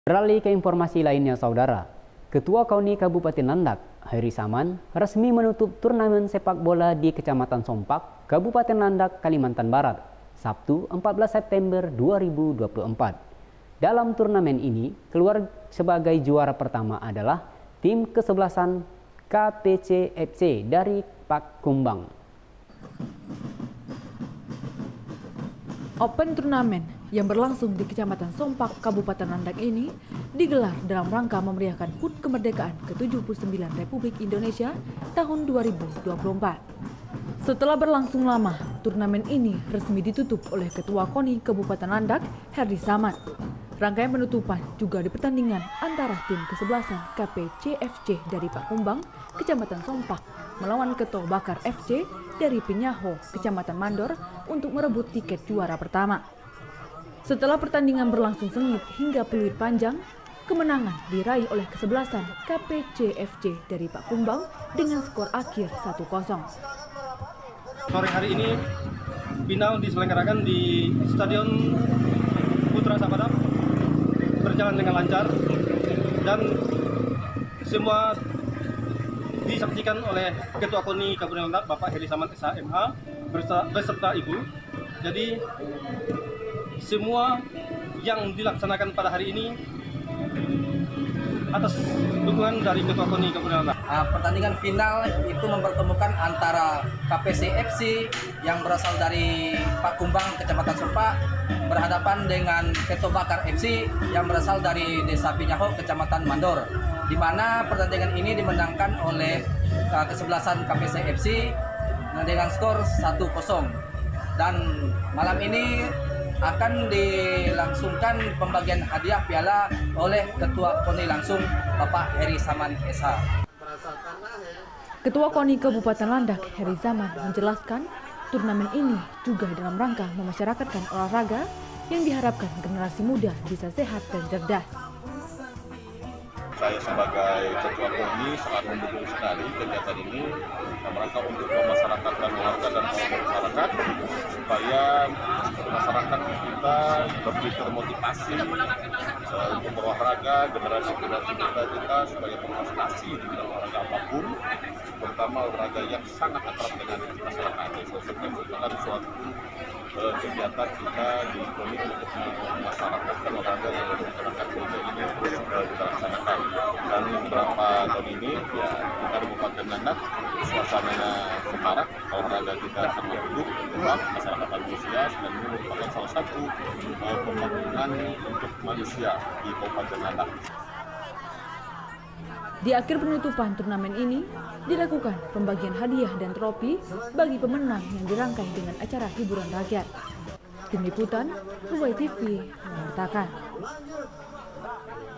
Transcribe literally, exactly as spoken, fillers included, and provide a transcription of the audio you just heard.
Beralih ke informasi lainnya, saudara. Ketua KONI Kabupaten Landak, Heri Saman, resmi menutup turnamen sepak bola di Kecamatan Sompak, Kabupaten Landak, Kalimantan Barat, Sabtu empat belas September dua ribu dua puluh empat. Dalam turnamen ini, keluar sebagai juara pertama adalah tim kesebelasan K P C F C dari Pakumbang. Open Turnamen yang berlangsung di Kecamatan Sompak, Kabupaten Landak ini digelar dalam rangka memeriahkan H U T Kemerdekaan ke tujuh puluh sembilan Republik Indonesia tahun dua ribu dua puluh empat. Setelah berlangsung lama, turnamen ini resmi ditutup oleh Ketua KONI Kabupaten Landak, Heri Saman. Rangkaian penutupan juga di pertandingan antara tim kesebelasan K P C F C dari Pakumbang, Kecamatan Sompak, melawan Keto Bakar F C dari Penyaho, Kecamatan Mandor untuk merebut tiket juara pertama. Setelah pertandingan berlangsung sengit hingga peluit panjang, kemenangan diraih oleh kesebelasan K P C F C dari Pakumbang dengan skor akhir satu kosong. Sore hari ini final diselenggarakan di Stadion Putra Sapadam, berjalan dengan lancar dan semua disaksikan oleh Ketua KONI Kabupaten Landak, Bapak Heri Saman S H M A beserta, beserta Ibu. Jadi semua yang dilaksanakan pada hari ini atas dukungan dari Ketua KONI Kabupaten Landak. Uh, pertandingan final itu mempertemukan antara K P C F C yang berasal dari Pakumbang, Kecamatan Sompak, berhadapan dengan Keto Bakar F C yang berasal dari Desa Penyaho, Kecamatan Mandor, di mana pertandingan ini dimenangkan oleh uh, kesebelasan K P C F C dengan skor satu kosong. Dan malam ini akan dilangsungkan pembagian hadiah piala oleh Ketua KONI langsung, Bapak Heri Saman S H. Ketua KONI Kabupaten Landak, Heri Saman, menjelaskan turnamen ini juga dalam rangka memasyarakatkan olahraga yang diharapkan generasi muda bisa sehat dan cerdas. Saya sebagai Ketua KONI sangat mendukung sekali kegiatan ini dalam rangka untuk memasyarakatkan olahraga dan masyarakat supaya masyarakat kita lebih termotivasi uh, untuk berolahraga, generasi-generasi muda kita supaya berprestasi di bidang olahraga apapun, terutama olahraga yang sangat akrab dengan masyarakat. Sehingga merupakan suatu uh, kegiatan kita di KONI untuk memasyarakatkan olahraga yang masyarakat kita ini terus uh, dilaksanakan. Dan beberapa tahun ini ya kita di Kabupaten Landak suasananya semarak, olahraga kita sangat hidup, kuat, masyarakat antusias, dan ini merupakan salah satu uh, pembangunan untuk manusia di Kabupaten Landak. Di akhir penutupan turnamen ini dilakukan pembagian hadiah dan trofi bagi pemenang yang dirangkai dengan acara hiburan rakyat. Tim Liputan, Ruwai T V, menyatakan.